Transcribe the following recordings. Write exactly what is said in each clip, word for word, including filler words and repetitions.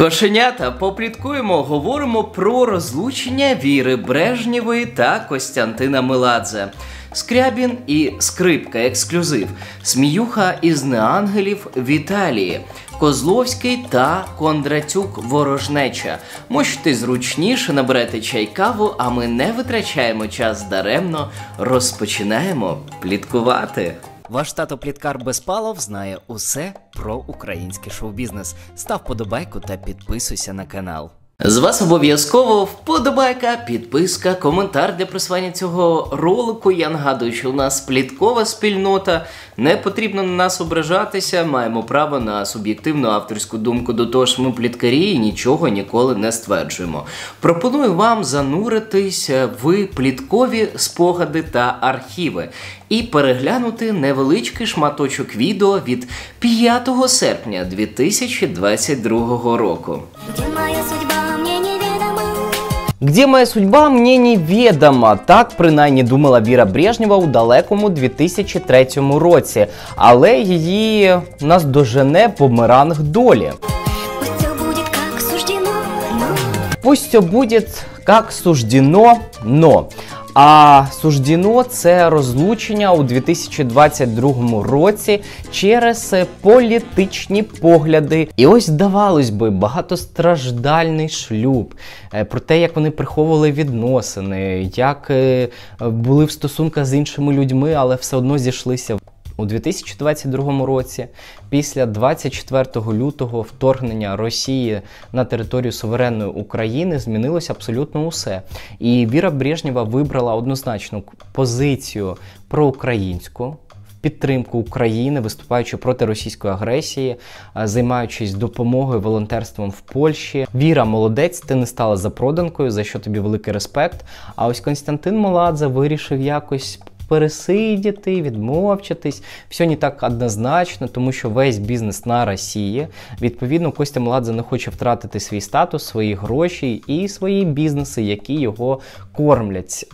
Кошенята, попліткуємо, говоримо про розлучення Віри Брежнєвої та Костянтина Меладзе. Скрябін і Скрипка ексклюзив. Сміюха із неангелів в Італії. Козловський та Кондратюк ворожнеча. Можете зручніше наберете чай-каву, а ми не витрачаємо час даремно, розпочинаємо пліткувати. Ваш тато-пліткар Безпалов знає усе про український шоу-бізнес. Став подобайку та підписуйся на канал. З вас обов'язково вподобайка, підписка, коментар для просування цього ролику. Я нагадую, що у нас пліткова спільнота, не потрібно на нас ображатися, маємо право на суб'єктивну авторську думку, до того ж ми пліткарі і нічого ніколи не стверджуємо. Пропоную вам зануритись в пліткові спогади та архіви і переглянути невеличкий шматочок відео від п'ятого серпня дві тисячі двадцять другого року. «Где моя судьба, мне невідома», так принаймні думала Віра Брежнєва у далекому дві тисячі третьому році, але її наздожене бумеранг долі. Пусть все будет как суждено, но. А суждено – це розлучення у дві тисячі двадцять другому році через політичні погляди. І ось, здавалось би, багатостраждальний шлюб, про те, як вони приховували відносини, як були в стосунках з іншими людьми, але все одно зійшлися. У дві тисячі двадцять другому році, після двадцять четвертого лютого вторгнення Росії на територію суверенної України, змінилося абсолютно усе. І Віра Брежнєва вибрала однозначну позицію проукраїнську, в підтримку України, виступаючи проти російської агресії, займаючись допомогою, волонтерством в Польщі. Віра, молодець, ти не стала запроданкою, за що тобі великий респект. А ось Костянтин Меладзе вирішив якось пересидіти, відмовчатись. Все не так однозначно, тому що весь бізнес на Росії. Відповідно, Костя Меладзе не хоче втратити свій статус, свої гроші і свої бізнеси, які його кормлять.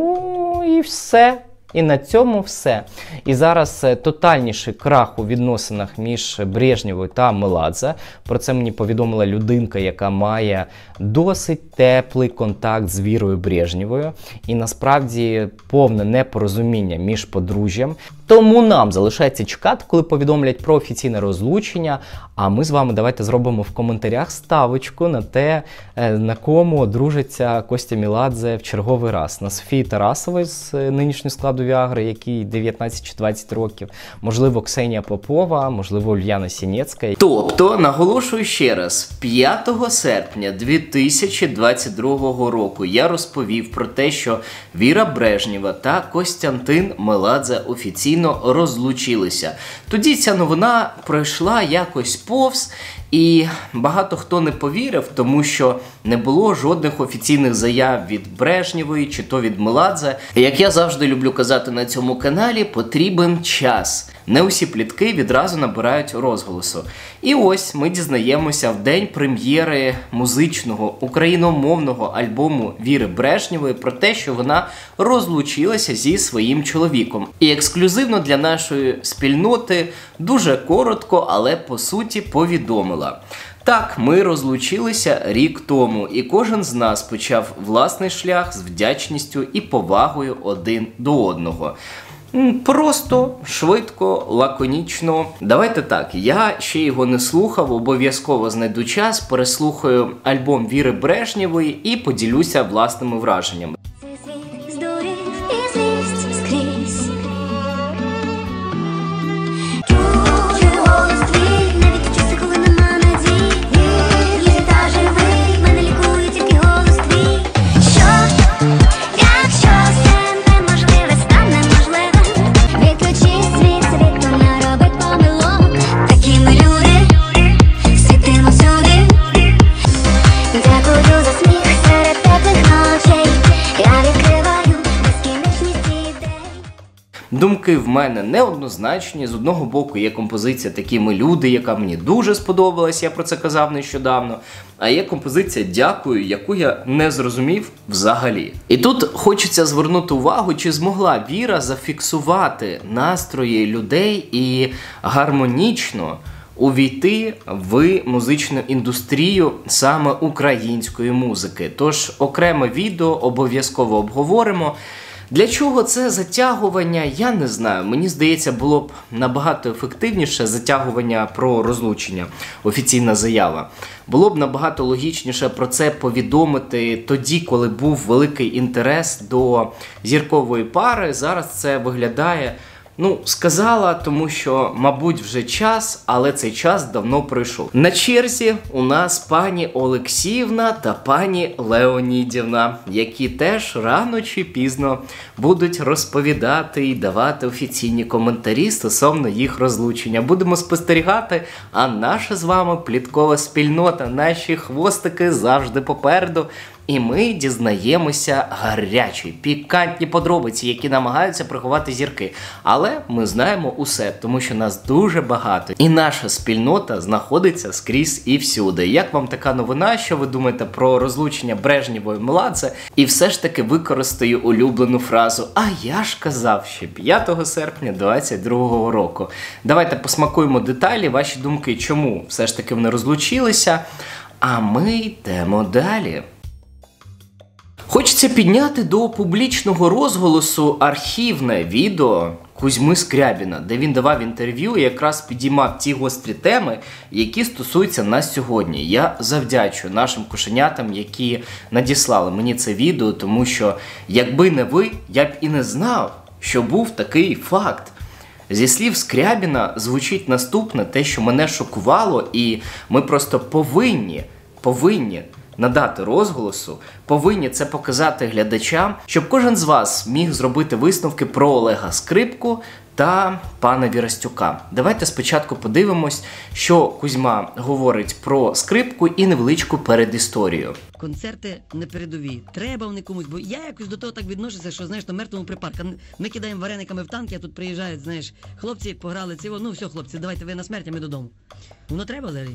Ну і все. І на цьому все. І зараз тотальніший крах у відносинах між Брежнєвою та Меладзе. Про це мені повідомила людинка, яка має досить теплий контакт з Вірою Брежнєвою. І насправді повне непорозуміння між подружжям. Тому нам залишається чекати, коли повідомлять про офіційне розлучення. А ми з вами давайте зробимо в коментарях ставочку на те, на кому одружиться Костя Меладзе в черговий раз. На Софії Тарасової з нинішнього складу Віагри, який дев'ятнадцять чи двадцять років. Можливо, Ксенія Попова, можливо, Ульяна Сінецька. Тобто, наголошую ще раз, п'ятого серпня дві тисячі двадцять другого року я розповів про те, що Віра Брежнєва та Костянтин Меладзе офіційно розлучилися. Тоді ця новина пройшла якось повз, і багато хто не повірив, тому що не було жодних офіційних заяв від Брежнєвої чи то від Меладзе. Як я завжди люблю казати на цьому каналі, потрібен час. Не усі плітки відразу набирають розголосу. І ось ми дізнаємося в день прем'єри музичного україномовного альбому Віри Брежнєвої про те, що вона розлучилася зі своїм чоловіком. І ексклюзивно для нашої спільноти дуже коротко, але по суті повідомила. Так, ми розлучилися рік тому, і кожен з нас почав власний шлях з вдячністю і повагою один до одного. Просто, швидко, лаконічно. Давайте так, я ще його не слухав, обов'язково знайду час, переслухаю альбом Віри Брежнєвої і поділюся власними враженнями. Думки в мене неоднозначні. З одного боку є композиція «Такі ми люди», яка мені дуже сподобалась, я про це казав нещодавно. А є композиція «Дякую», яку я не зрозумів взагалі. І тут хочеться звернути увагу, чи змогла Віра зафіксувати настрої людей і гармонічно увійти в музичну індустрію саме української музики. Тож окреме відео обов'язково обговоримо. Для чого це затягування, я не знаю. Мені здається, було б набагато ефективніше затягування про розлучення, офіційна заява. Було б набагато логічніше про це повідомити тоді, коли був великий інтерес до зіркової пари. Зараз це виглядає... Ну, сказала, тому що, мабуть, вже час, але цей час давно пройшов. На черзі у нас пані Олексіївна та пані Леонідівна, які теж рано чи пізно будуть розповідати і давати офіційні коментарі стосовно їх розлучення. Будемо спостерігати, а наша з вами пліткова спільнота, наші хвостики завжди попереду. І ми дізнаємося гарячі, пікантні подробиці, які намагаються приховати зірки. Але ми знаємо усе, тому що нас дуже багато. І наша спільнота знаходиться скрізь і всюди. Як вам така новина? Що ви думаєте про розлучення Брежнєва і Меладзе? І все ж таки використаю улюблену фразу «А я ж казав, ще п'ятого серпня двадцять другого року». Давайте посмакуємо деталі, ваші думки, чому все ж таки вони розлучилися. А ми йдемо далі. Хочеться підняти до публічного розголосу архівне відео Кузьми Скрябіна, де він давав інтерв'ю і якраз підіймав ті гострі теми, які стосуються нас сьогодні. Я завдячую нашим кошенятам, які надіслали мені це відео, тому що якби не ви, я б і не знав, що був такий факт. Зі слів Скрябіна звучить наступне, те, що мене шокувало, і ми просто повинні, повинні надати розголосу, повинні це показати глядачам, щоб кожен з вас міг зробити висновки про Олега Скрипку та пана Вірастюка. Давайте спочатку подивимось, що Кузьма говорить про Скрипку і невеличку передісторію. Концерти не передові. Треба вони комусь, бо я якось до того так відношуся, що, знаєш, на мертвому припарку. Ми кидаємо варениками в танки, а тут приїжджають, знаєш, хлопці пограли цього, ну все, хлопці, давайте ви на смерть, а ми додому. Воно треба взагалі?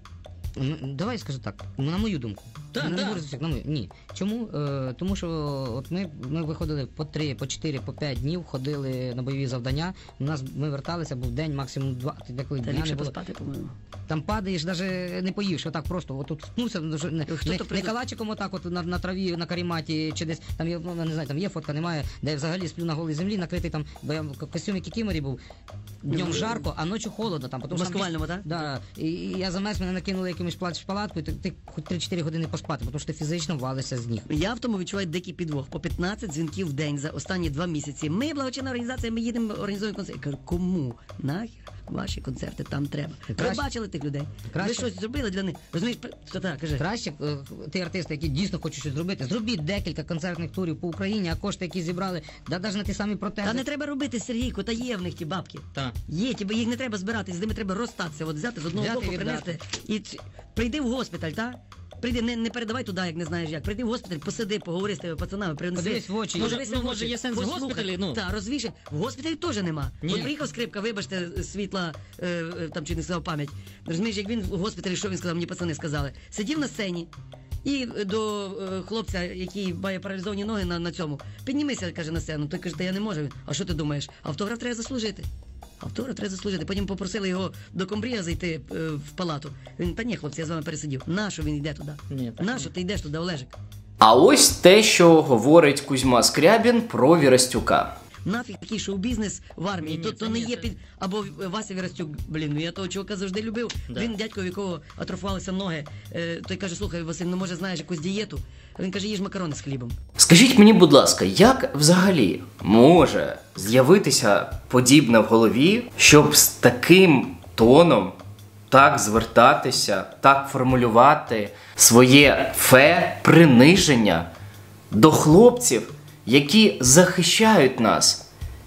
Ну, давай скажу так, на мою думку. Так, не так. говорю, на мою. Ні. Чому? Е, тому що от ми, ми виходили по три, по чотири, по п'ять днів, ходили на бойові завдання. У нас ми верталися, був день, максимум два. Деколи Та дня ліпше не було. поспати, по-моєму. Там падаєш, навіть не поївши, отак просто, отут вткнувся, не, не, Хто не, то не придумав? калачиком отак от на, на траві, на каріматі, чи десь, там є, ну, не знаю, там є фотка, немає, де я взагалі сплю на голій землі, накритий там, бо я в костюмі кікіморі був, днем жарко, а ночі холодно там. У Тому, що там маскувальному, так? Да, і, і я замерз, мене накинули якимось плач палаткою, ти, ти хоч три-чотири години поспати, тому що ти фізично валишся з ніг. Я в тому відчуваю дикий підвох. По п'ятнадцять дзвінків в день за останні два місяці. Ми, благочинна організація, ми їдемо, організуємо концерт. Я кажу, кому нахер ваші концерти там треба? Ви Краще- бачили тих людей? краще- Ви щось зробили для них? Розумієш, що так, кажи. Краще, е, ті артисти, які дійсно хочуть щось зробити, зробіть декілька концертних турів по Україні, а кошти, які зібрали, да навіть на ті самі протези. Та не треба робити, Сергійко, та є в них ті бабки. Так. Є, ті, бо їх не треба збирати, з ними треба розстатися, от взяти з одного Взяти боку, і принести. віддати. І ц- прийди в госпіталь, так? Прийди, не, не передавай туди, як не знаєш як. Прийди в госпіталь, посиди, поговори з тими пацанами, принеси. Подивись в очі. Може, Може, ну, може, є сенс в госпіталі, ну. Так, розвішай. В госпіталі теж нема. Ні. От приїхав Скрипка, вибачте, світла, е, е, там чи не сказав пам'ять. Розумієш, як він в госпіталі, що він сказав, мені пацани сказали. Сидів на сцені. І до е, хлопця, який має паралізовані ноги на, на цьому, піднімися, каже, на сцену. Той каже, та я не можу. А що ти думаєш? Автограф треба заслужити. Автора треба заслужити. Потім попросили його до комбрія зайти е, в палату. Він, та ні, хлопці, я з вами пересидів. Нащо він йде туди? Ні, так Нащо ти йдеш туди, Олежик? А ось те, що говорить Кузьма Скрябін про Вірастюка. Нафіг такий шоу-бізнес в армії. Ні, то, ні, то це не ні, є це- під... Або Вася Вірастюк, блін, ну я того чувака завжди любив. Да. Він, дядько, в якого атрофувалися ноги, е, той каже, слухай, Василь, ну може знаєш якусь дієту? А він каже, їж макарони з хлібом. Скажіть мені, будь ласка, як взагалі може з'явитися подібне в голові, щоб з таким тоном так звертатися, так формулювати своє фе, приниження до хлопців, які захищають нас?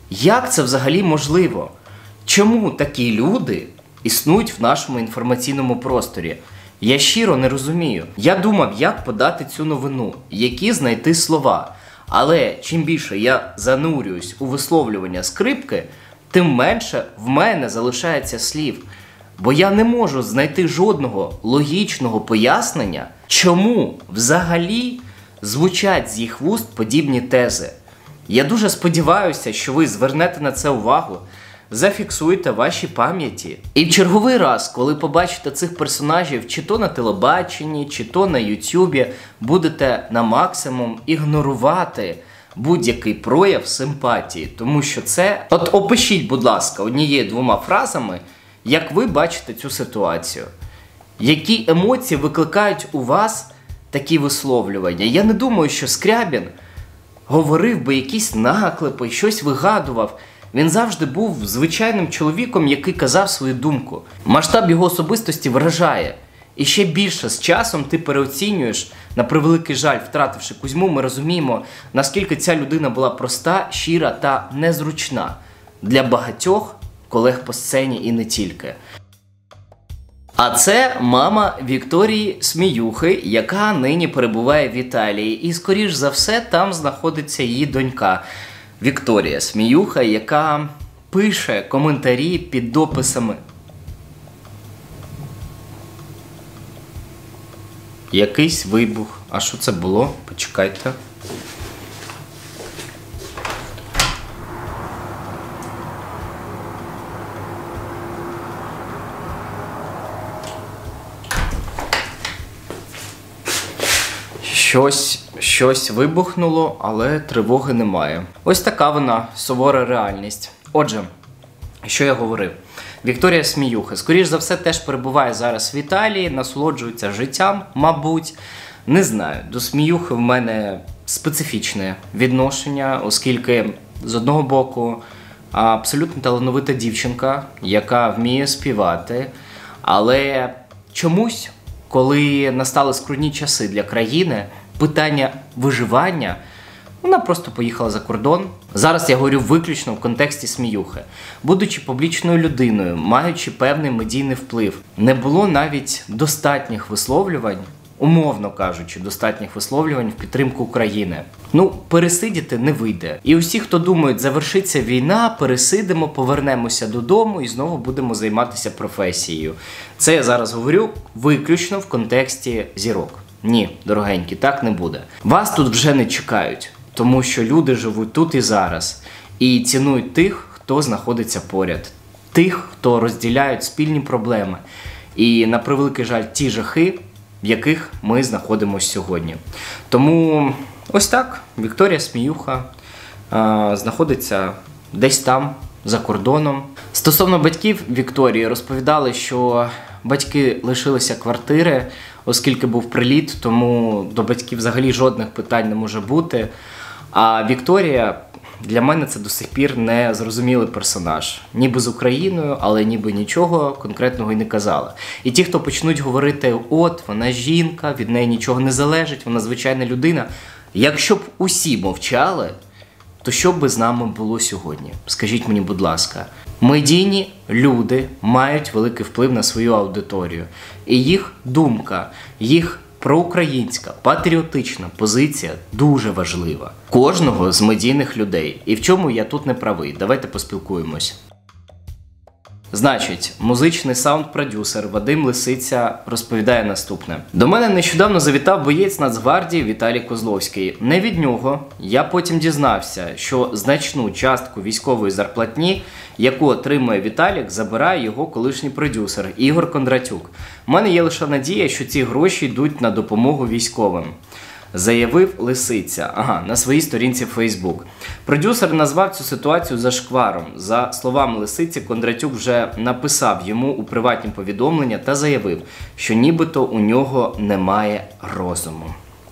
Як це взагалі можливо? Чому такі люди існують в нашому інформаційному просторі? Я щиро не розумію. Я думав, як подати цю новину, які знайти слова. Але чим більше я занурююсь у висловлювання Скрипки, тим менше в мене залишається слів. Бо я не можу знайти жодного логічного пояснення, чому взагалі звучать з їх вуст подібні тези. Я дуже сподіваюся, що ви звернете на це увагу, зафіксуйте ваші пам'яті. І в черговий раз, коли побачите цих персонажів чи то на телебаченні, чи то на ютюбі, будете на максимум ігнорувати будь-який прояв симпатії. Тому що це... От опишіть, будь ласка, однією-двома фразами, як ви бачите цю ситуацію. Які емоції викликають у вас такі висловлювання? Я не думаю, що Скрябін говорив би якісь наклепи, щось вигадував. Він завжди був звичайним чоловіком, який казав свою думку. Масштаб його особистості вражає. І ще більше з часом ти переоцінюєш, на превеликий жаль, втративши Кузьму, ми розуміємо, наскільки ця людина була проста, щира та незручна для багатьох колег по сцені і не тільки. А це мама Вікторії Сміюхи, яка нині перебуває в Італії. І, скоріш за все, там знаходиться її донька Вікторія Сміюха, яка пише коментарі під дописами. Якийсь вибух. А що це було? Почекайте. Щось, щось вибухнуло, але тривоги немає. Ось така вона, сувора реальність. Отже, що я говорив? Вікторія Сміюха, скоріш за все, теж перебуває зараз в Італії, насолоджується життям, мабуть. Не знаю, до Сміюхи в мене специфічне відношення, оскільки, з одного боку, абсолютно талановита дівчинка, яка вміє співати, але чомусь, коли настали скрутні часи для країни, питання виживання, вона просто поїхала за кордон. Зараз я говорю виключно в контексті Сміюхи. Будучи публічною людиною, маючи певний медійний вплив, не було навіть достатніх висловлювань, умовно кажучи, достатніх висловлювань в підтримку України. Ну, пересидіти не вийде. І усі, хто думають, завершиться війна, пересидимо, повернемося додому і знову будемо займатися професією. Це я зараз говорю виключно в контексті зірок. Ні, дорогенькі, так не буде. Вас тут вже не чекають, тому що люди живуть тут і зараз. І цінують тих, хто знаходиться поряд. Тих, хто розділяють спільні проблеми. І, на превеликий жаль, ті жахи, в яких ми знаходимося сьогодні. Тому ось так, Вікторія Сміюха а, знаходиться десь там, за кордоном. Стосовно батьків Вікторії, розповідали, що батьки лишилися квартири, оскільки був приліт, тому до батьків взагалі жодних питань не може бути. А Вікторія, для мене це до сих пір не зрозумілий персонаж. Ніби з Україною, але ніби нічого конкретного і не казала. І ті, хто почнуть говорити, от, вона жінка, від неї нічого не залежить, вона звичайна людина. Якщо б усі мовчали, то що б з нами було сьогодні? Скажіть мені, будь ласка. Медійні люди мають великий вплив на свою аудиторію. І їх думка, їх проукраїнська, патріотична позиція дуже важлива. Кожного з медійних людей. І в чому я тут не правий? Давайте поспілкуємось. Значить, музичний саунд-продюсер Вадим Лисиця розповідає наступне. До мене нещодавно завітав боєць Нацгвардії Віталій Козловський. Не від нього. Я потім дізнався, що значну частку військової зарплатні, яку отримує Віталік, забирає його колишній продюсер Ігор Кондратюк. У мене є лише надія, що ці гроші йдуть на допомогу військовим. Заявив Лисиця, ага, на своїй сторінці в Facebook. Продюсер назвав цю ситуацію зашкваром. За словами Лисиці, Кондратюк вже написав йому у приватні повідомлення та заявив, що нібито у нього немає розуму.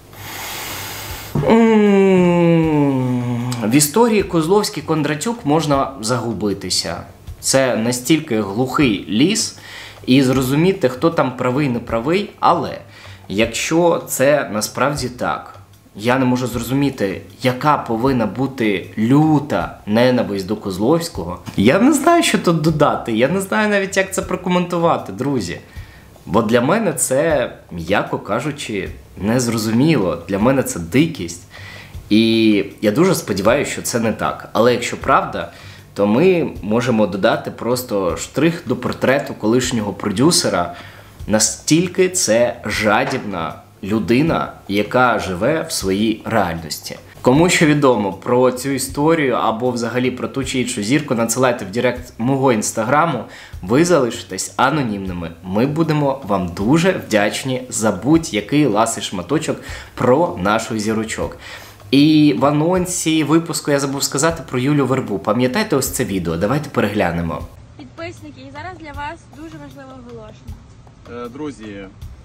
В історії Козловський-Кондратюк можна загубитися. Це настільки глухий ліс, і зрозуміти, хто там правий, не правий, але якщо це насправді так, я не можу зрозуміти, яка повинна бути люта ненависть до Козловського. Я не знаю, що тут додати, я не знаю навіть, як це прокоментувати, друзі. Бо для мене це, м'яко кажучи, незрозуміло. Для мене це дикість. І я дуже сподіваюся, що це не так. Але якщо правда, то ми можемо додати просто штрих до портрету колишнього продюсера. Настільки це жадібна людина, яка живе в своїй реальності. Кому що відомо про цю історію або взагалі про ту чи іншу зірку, надсилайте в директ мого інстаграму, ви залишитесь анонімними. Ми будемо вам дуже вдячні за будь-який ласий шматочок про нашу зірочок. І в анонсі випуску я забув сказати про Юлю Вербу. Пам'ятаєте ось це відео? Давайте переглянемо. Підписники, і зараз для вас дуже важливе оголошення. Друзі,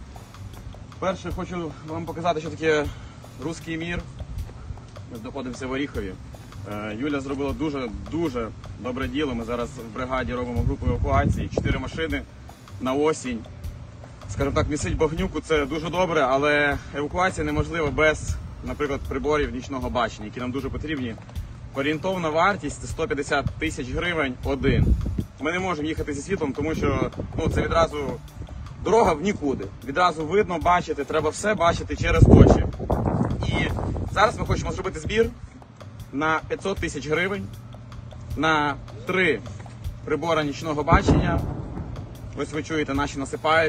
перше хочу вам показати, що таке руський мір. Ми знаходимося в Оріхові. Юля зробила дуже-дуже добре діло. Ми зараз в бригаді робимо групу евакуації. Чотири машини на осінь. Скажімо так, місить багнюку, це дуже добре, але евакуація неможлива без, наприклад, приборів нічного бачення, які нам дуже потрібні. Орієнтовна вартість – це сто п'ятдесят тисяч гривень один. Ми не можемо їхати зі світлом, тому що ну, це відразу дорога в нікуди. Відразу видно, бачити, треба все бачити через очі. І зараз ми хочемо зробити збір на п'ятсот тисяч гривень, на три прибори нічного бачення. Ось ви чуєте, наші насипають.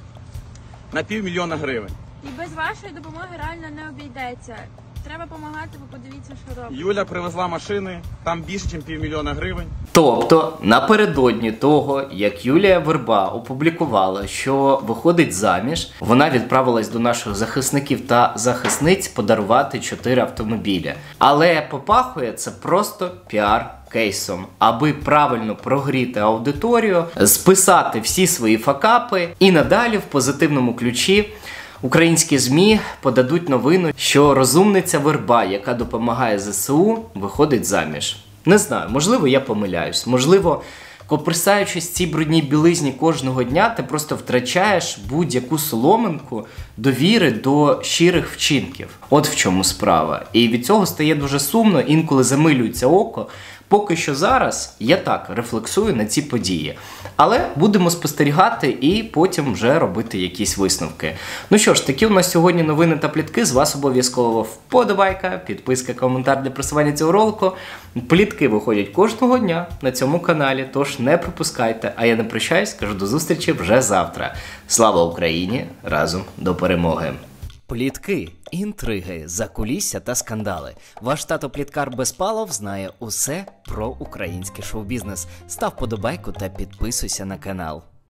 На півмільйона гривень. І без вашої допомоги реально не обійдеться. Треба допомагати, ви подивіться, що робить. Юля привезла машини, там більше, ніж півмільйона гривень. Тобто, напередодні того, як Юлія Верба опублікувала, що виходить заміж, вона відправилась до наших захисників та захисниць подарувати чотири автомобілі. Але попахує це просто піар кейсом, аби правильно прогріти аудиторію, списати всі свої факапи і надалі в позитивному ключі українські ЗМІ подадуть новину, що розумниця Верба, яка допомагає ЗСУ, виходить заміж. Не знаю, можливо, я помиляюсь. Можливо, копирсаючись в цій брудній білизні кожного дня, ти просто втрачаєш будь-яку соломинку довіри до щирих вчинків. От в чому справа. І від цього стає дуже сумно, інколи замилюється око. Поки що зараз я так рефлексую на ці події. Але будемо спостерігати і потім вже робити якісь висновки. Ну що ж, такі у нас сьогодні новини та плітки. З вас обов'язково вподобайка, підписка, коментар для просування цього ролику. Плітки виходять кожного дня на цьому каналі, тож не пропускайте. А я не прощаюсь, кажу до зустрічі вже завтра. Слава Україні! Разом до перемоги! Плітки, інтриги, закулісся та скандали. Ваш тато-пліткар Безпалов знає усе про український шоу-бізнес. Став подобайку та підписуйся на канал.